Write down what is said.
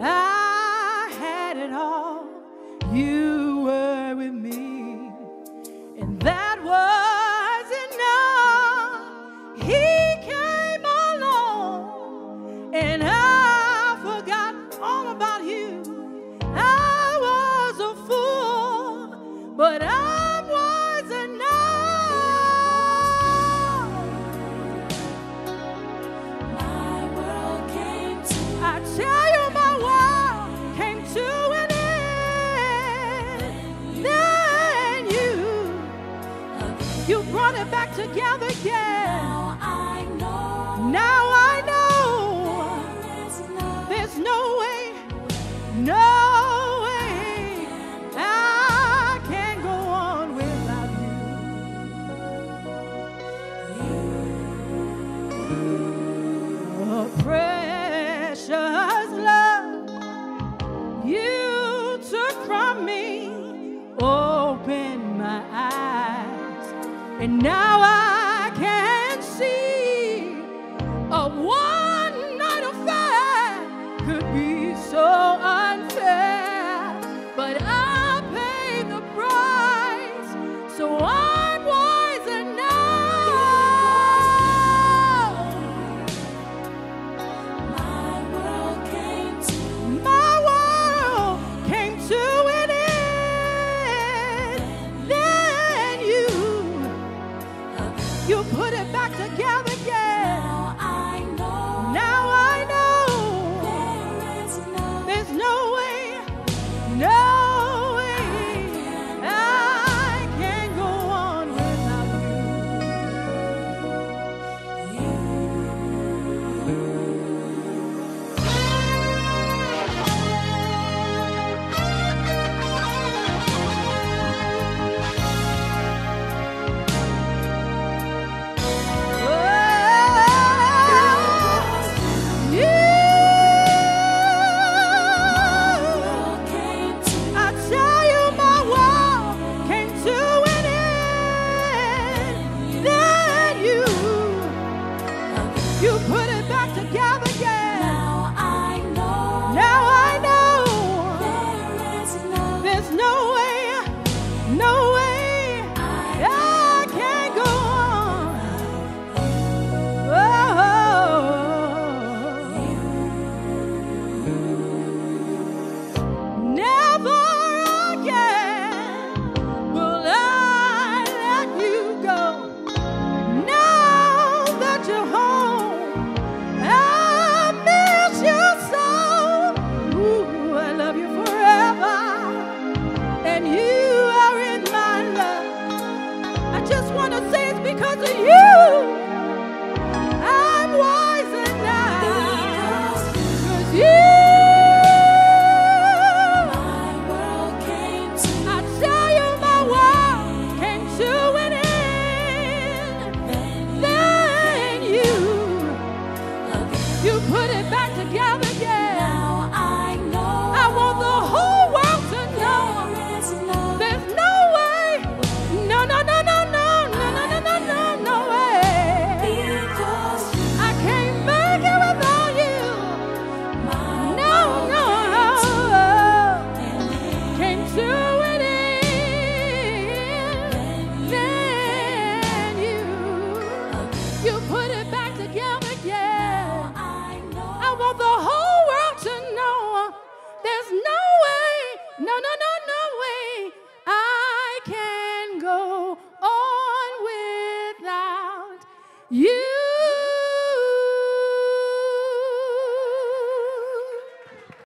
I had it all. You were with me, and that was enough. He came along, and I forgot all about you. I was a fool, but I was enough. My world came to I tell you, my world came to an end. Then you brought it back together again. now I know Now I know there is there's no way, no way I can go on without you. A precious love you took from me, opened my eyes, and now I can see a one night affair could be so unfair, but I paid the price, so I'm wise enough. my world came to My world came to an end. Then you put it back together again. now I know Now I know there is there's no way, no way I can go on without you. world came to I tell you, my world came to an end. Then you put it back together again. now I know Now I know there is there's no way, no way I can go on. Never again will I let you go. Now that you're home, I miss you so. Ooh, I love you forever, and you are in my love. I just want to say it's because of you I'm wiser now. 'Cause you, my world came to I tell you, my world came to an end. Then you put it back together again. now I know I want the whole world to know there is love there's no way, no, no, no, no, no, no, no, no, no, no, no way. because I can't make it without you. my No, no, came to an end. Then you put it back together again. I know I want the whole world to know there's no way, no, no, no, no way I can go on without you.